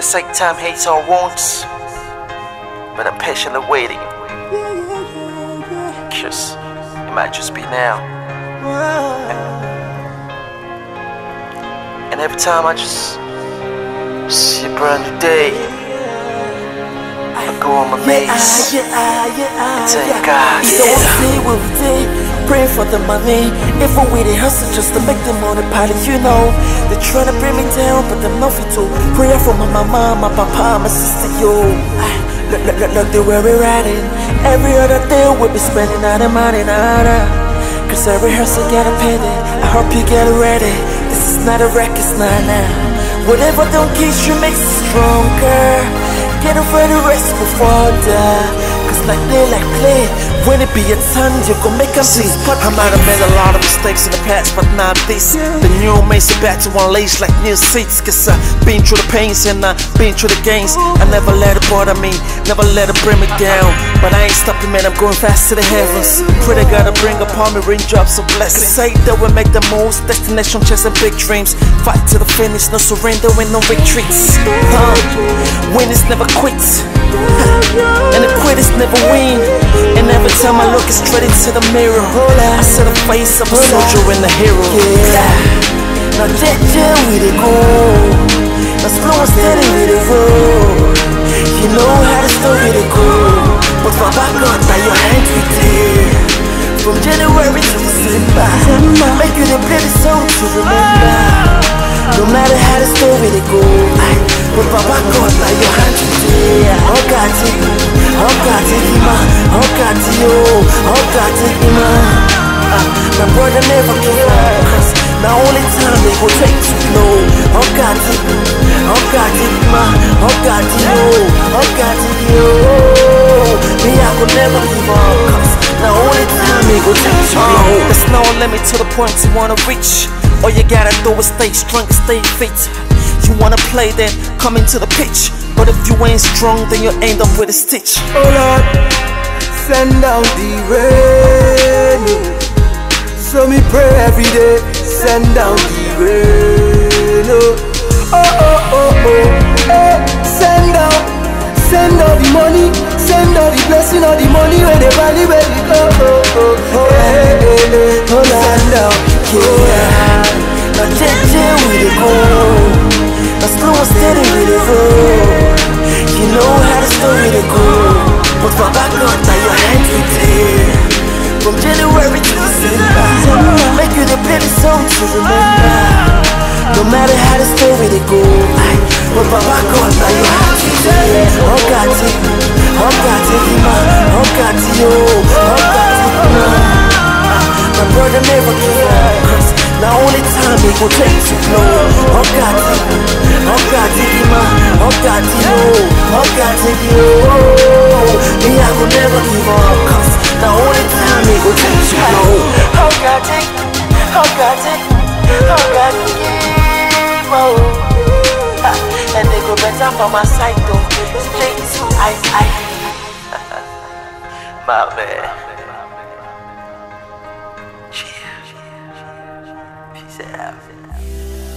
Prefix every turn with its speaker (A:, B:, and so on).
A: say time hates our wounds, but I'm patiently waiting. Cause it might just be now. And every time I just see a brand new day, I go on my knees and thank God.
B: Praying for the money, if we the hustle just to make them on the party, you know. They tryna bring me down, but them nothing to. Prayer for my mama, my papa, my sister, yo. Look, the way we're riding. Every other day we'll be spending all the money, nada. Cause every hustle gotta pay it. I hope you get ready. This is not a wreck, it's not now. Whatever don't kiss you makes you stronger. Get ready to rest before die. Cause like play. When it be your turn, you gon' make them see. I might have made a lot of mistakes in the past, but not this. The new makes it back to one lace like new seats. Cause I've been through the pains and I've been through the gains. I never let it bother me, never let it bring me down. But I ain't stopping, man, I'm going fast to the heavens. Pray to God to bring upon me raindrops of blessings. Say that we make the most, destination chasing big dreams. Fight to the finish, no surrender and no retreats. Winners never quit, and the quitters never win. And every time I look straight into the mirror, I see the face of a soldier and a hero. Now Gee2ii we go. Now slow and steady we roll. You know how the story to go. But my back God, now your hands we take. From January to December, make you the play the song to remember. No matter how the story to go. But my back God, now your hands we take. Ogadima, Ogadima. My brother never give up, cause the only time they go take to blow. Ogadima. Me, I could never give up, cause the only time they go take to blow. There's no limit to the point you wanna reach. All you gotta do is stay strong and stay fit. You wanna play, then come into the pitch. But if you ain't strong, then you end up with a stitch.
C: Oh Lord, send down the rain. So me pray every day, send down the rain. Send down the money, send down the blessing, all the money where they valley where we go. Send down,
B: Now Gee2ii we go. Now slow and steady we roll. You know how the story to go. But my back God, now your hands we take. From January to December, make you the play the song to remember. No matter how the story to go. But my back God, now your hands we take. Ogadima. My brother never give up, cause the only time it go take to blow. Ogadima. Me, I will never give up, cause the only time it go take to blow. And they go better for my side though. Straight to I.
A: My man. Peace out.